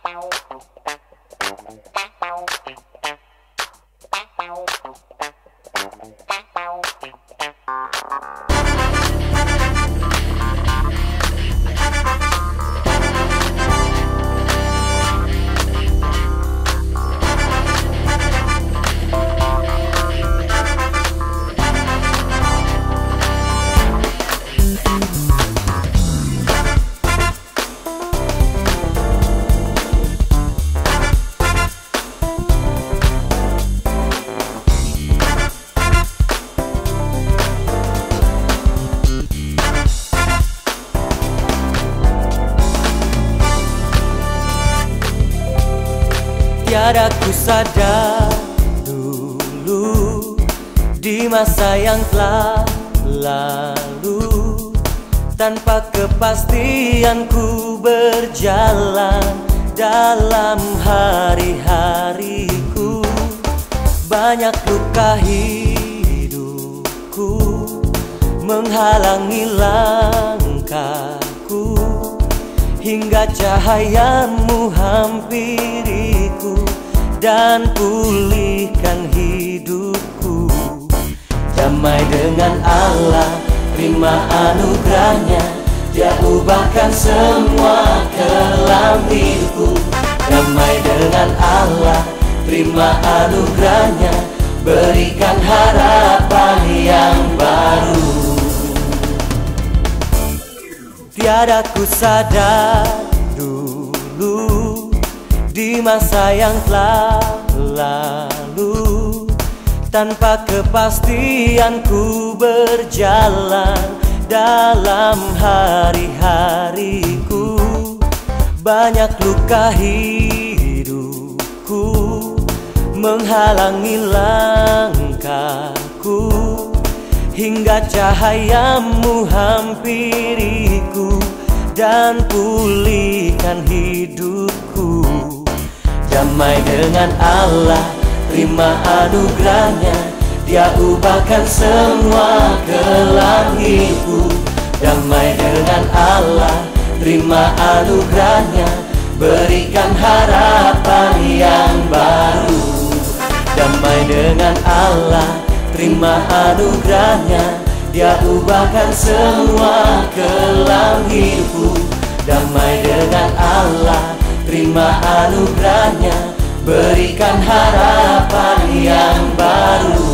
Tiada ku sadar dulu di masa yang telah lalu, tanpa kepastian ku berjalan dalam hari-hariku. Banyak luka hidupku menghalangi langkahku, hingga cahayamu hampiriku dan pulihkan hidupku. Damai dengan Allah, terima anugerahnya, Dia ubahkan semua kelam hidupku. Damai dengan Allah, terima anugerahnya, berikan harapan yang baru. Tiada ku sadar dulu di masa yang telah lalu, tanpa kepastian ku berjalan dalam hari-hariku. Banyak luka hidupku menghalangi langkahku, hingga cahayamu hampiriku dan pulihkan hidupku. Damai dengan Allah, terima anugerahnya, Dia ubahkan semua kelam hidupku. Damai dengan Allah, terima anugerahnya, berikan harapan yang baru. Damai dengan Allah, terima anugerahnya, Dia ubahkan semua kelam hidupku. Damai dengan Allah, terima anugerahnya, berikan harapan yang baru.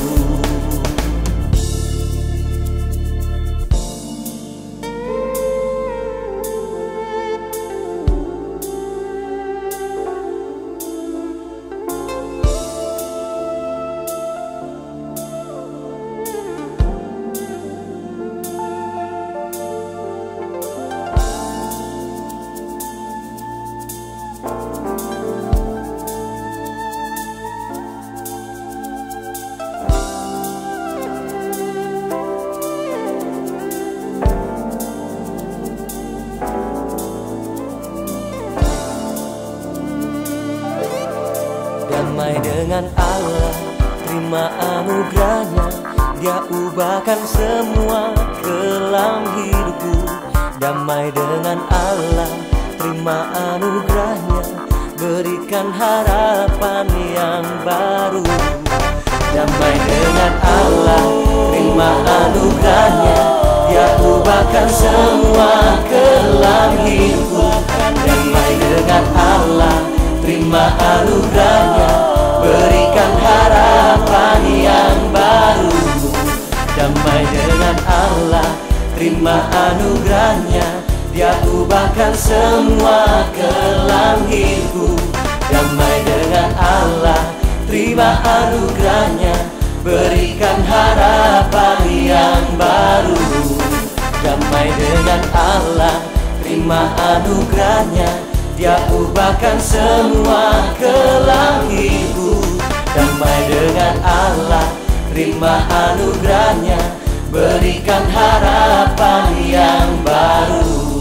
Damai dengan Allah, terima anugerahnya, Dia ubahkan semua kelam hidupku. Damai dengan Allah, terima anugerahnya, berikan harapan yang baru. Damai dengan Allah, terima anugerahnya, Dia ubahkan semua kelam hidupku. Damai dengan Allah, terima anugerahnya, berikan harapan yang baru. Damai dengan Allah, terima anugerahnya, Dia ubahkan semua kelam hidupku. Damai dengan Allah, terima anugerahnya, berikan harapan yang baru. Damai dengan Allah, terima anugerahnya, Dia ubahkan semua kelam hidupku. Damai dengan Allah, terima anugerahnya, berikan harapan yang baru.